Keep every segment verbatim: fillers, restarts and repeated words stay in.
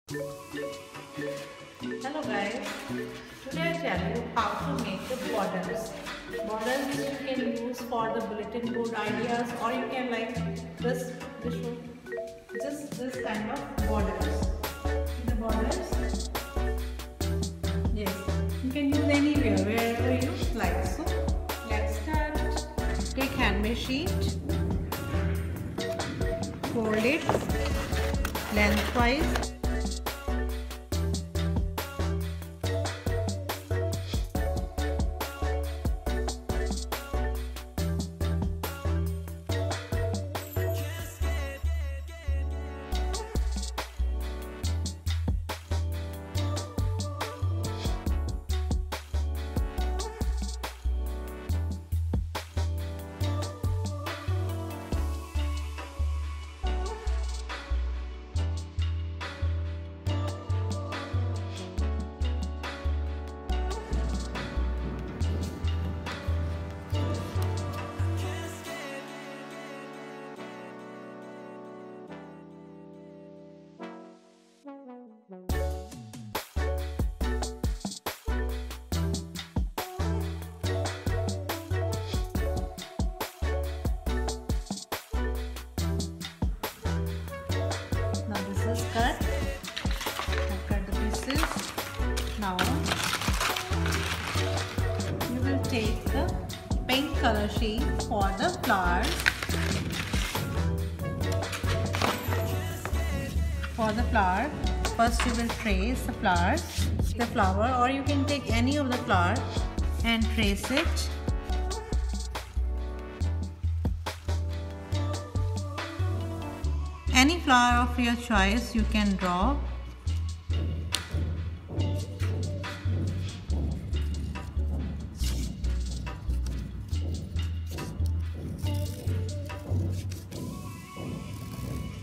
Hello guys, today I tell you how to make the borders. Borders which you can use for the bulletin board ideas, or you can like this, this one, just this kind of borders. The borders, yes, you can use anywhere, wherever you like. So let's start. Take handmade sheet, fold it lengthwise. Now this is cut. I've cut the pieces. Now you will take the pink color sheet for the flowers. For the flower, first you will trace the flowers, the flower, or you can take any of the flower and trace it. Any flower of your choice you can draw.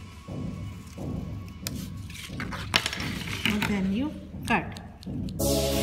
And then you cut.